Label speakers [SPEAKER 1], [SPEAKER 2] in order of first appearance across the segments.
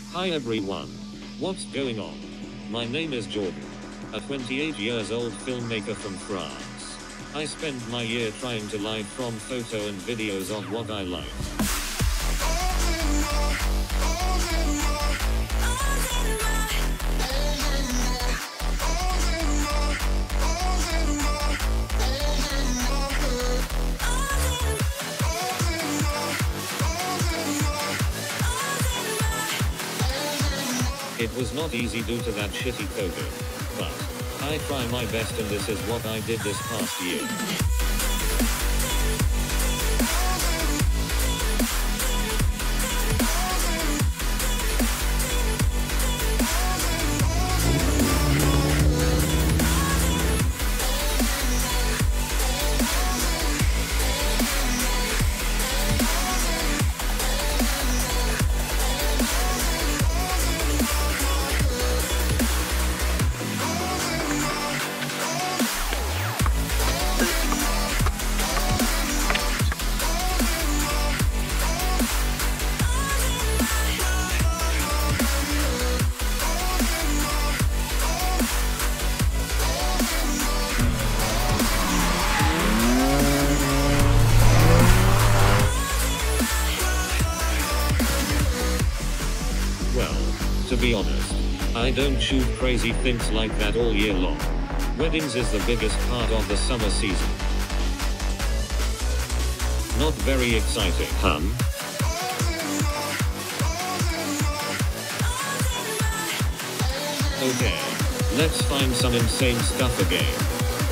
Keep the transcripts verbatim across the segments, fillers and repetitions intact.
[SPEAKER 1] Hi everyone. What's going on? My name is Jordan, a twenty-eight years old filmmaker from France. I spend my year trying to live from photo and videos of what I like. It was not easy due to that shitty COVID, but I try my best and this is what I did this past year. To be honest, I don't shoot crazy things like that all year long. Weddings is the biggest part of the summer season. Not very exciting, huh? Okay, let's find some insane stuff again.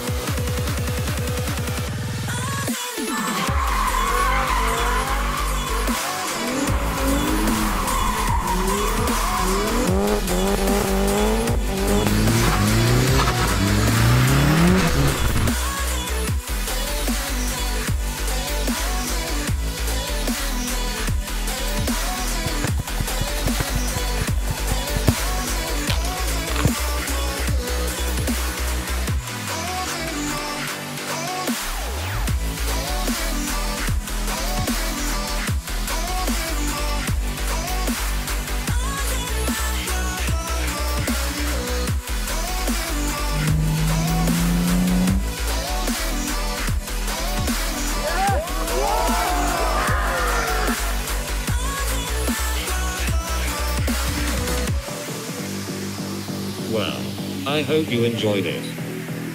[SPEAKER 1] Well, I hope you enjoyed it.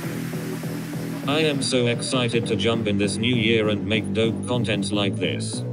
[SPEAKER 1] I am so excited to jump in this new year and make dope content like this.